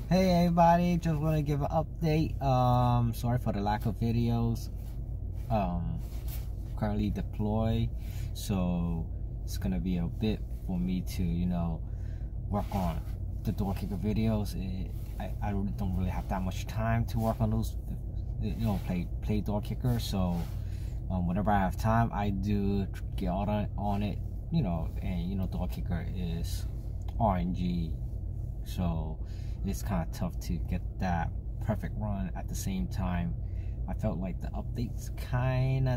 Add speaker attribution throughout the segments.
Speaker 1: Hey everybody, just want to give an update. Sorry for the lack of videos. Currently deployed, so it's gonna be a bit for me to work on the door kicker videos. I don't really have that much time to work on those, play door kicker. So whenever I have time, I do get on it, and door kicker is RNG, so it's kind of tough to get that perfect run at the same time. I felt like the updates kind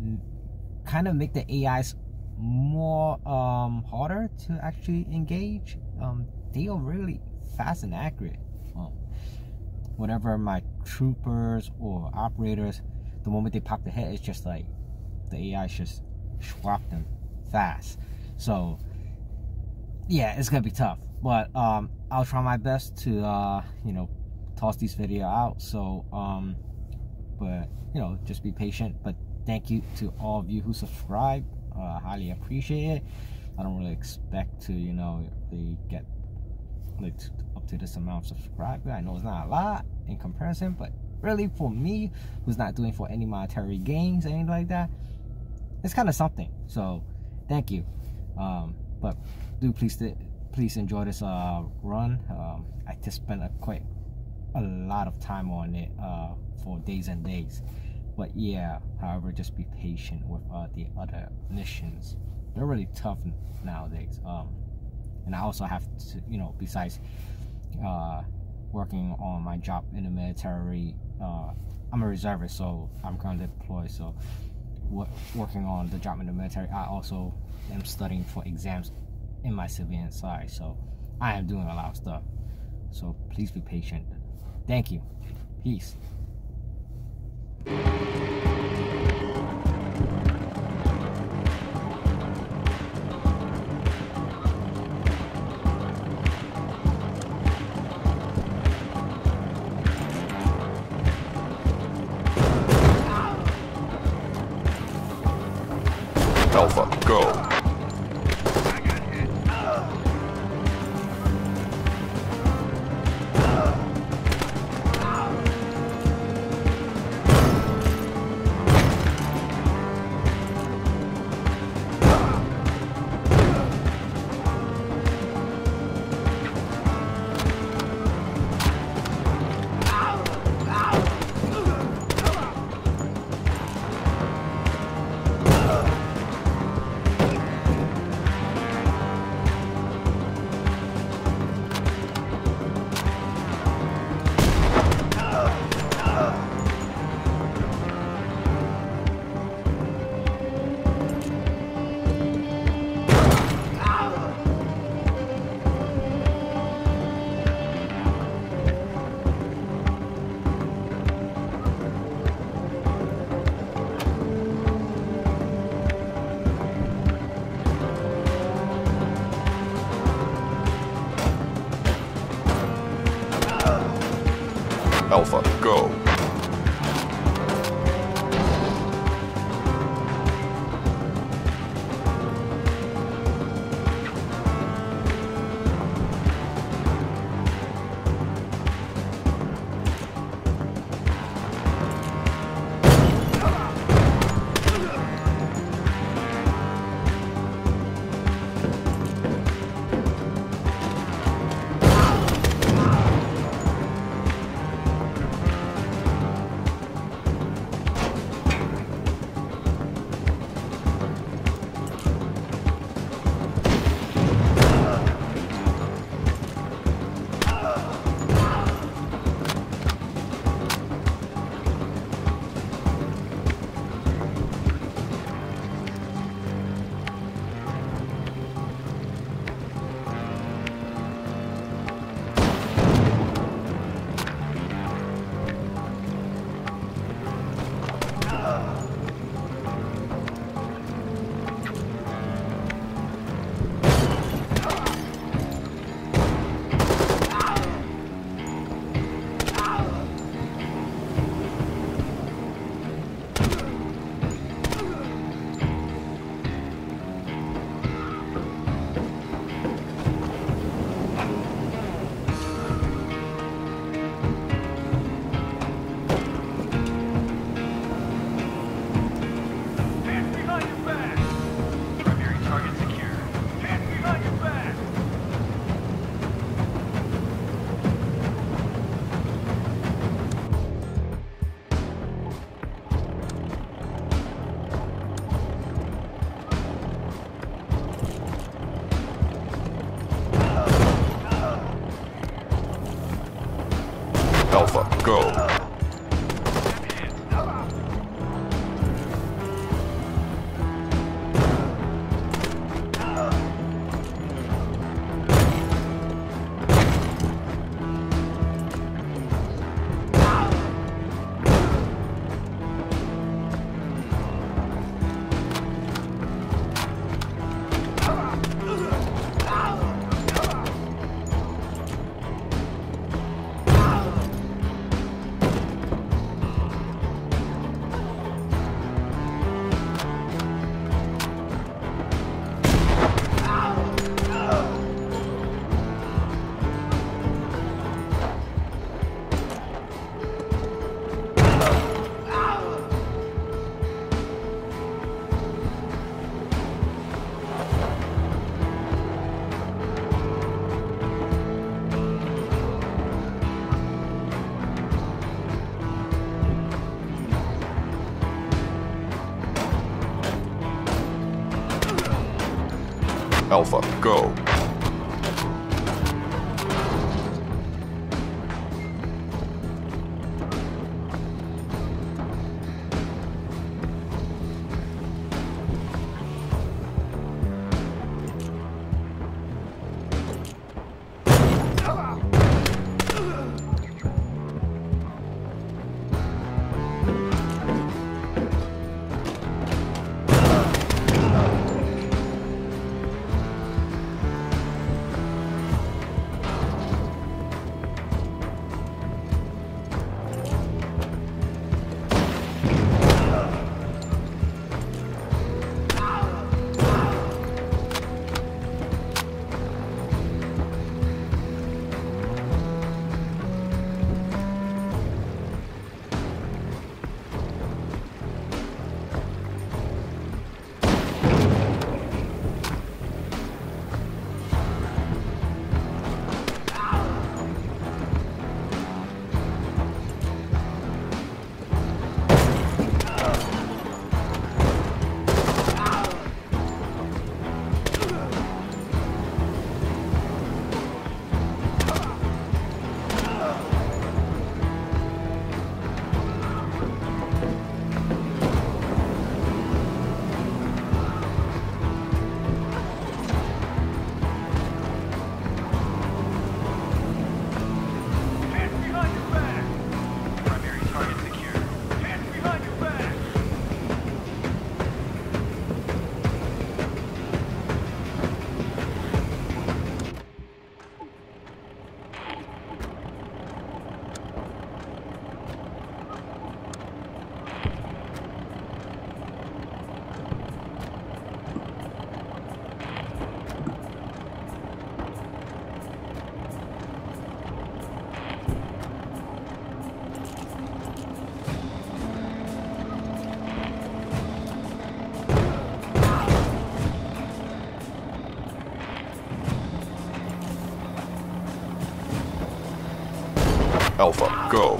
Speaker 1: of make the AIs more harder to actually engage. They are really fast and accurate. Whenever my troopers or operators, the moment they pop the head, it's just like the AI just swap them fast. So yeah, it's gonna be tough, but I'll try my best to toss these video out. So but just be patient. But thank you to all of you who subscribe. Highly appreciate it. I don't really expect to really get up to this amount of subscribers. I know it's not a lot in comparison, but really for me, who's not doing for any monetary gains, anything like that, it's kind of something. So thank you. But do please enjoy this run. I just spent quite a lot of time on it for days and days. But yeah, however, just be patient with the other missions. They're really tough nowadays. And I also have to, besides working on my job in the military, I'm a reservist, so I'm currently deployed. So working on the job in the military, I also am studying for exams in my civilian side. So I am doing a lot of stuff. So please be patient. Thank you. Peace.
Speaker 2: Alpha, go. Alpha, go. Alpha, go. Alpha, go. Alpha, go.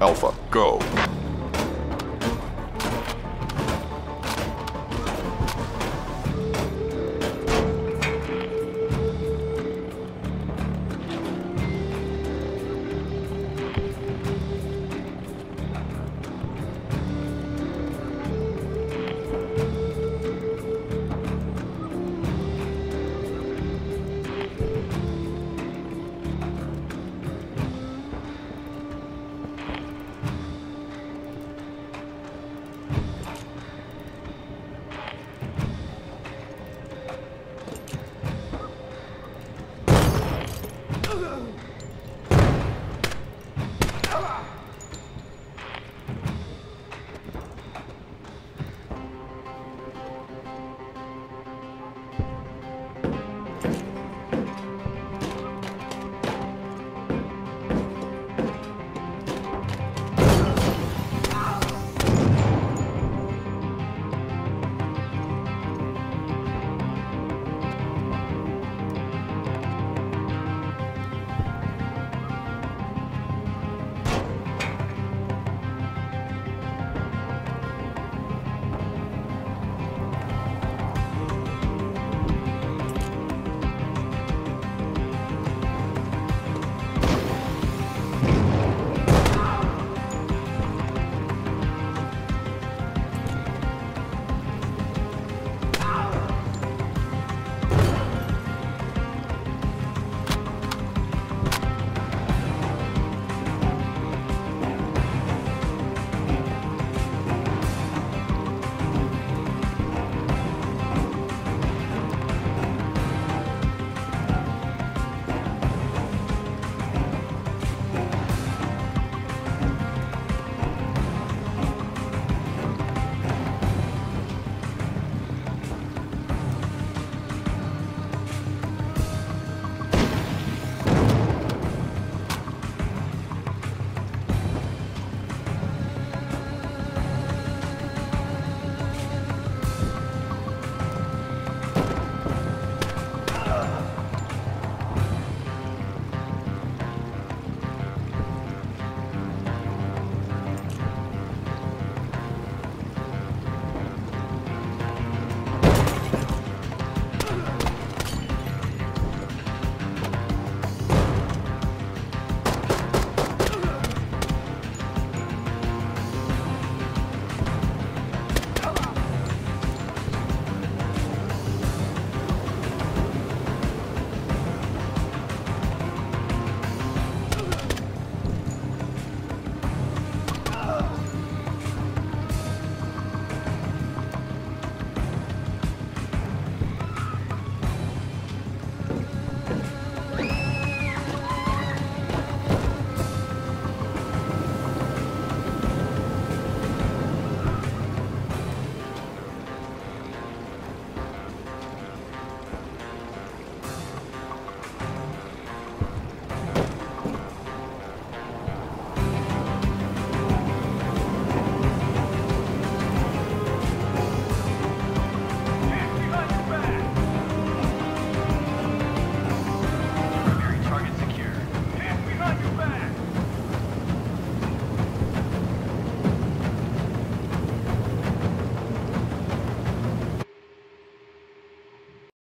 Speaker 2: Alpha, go.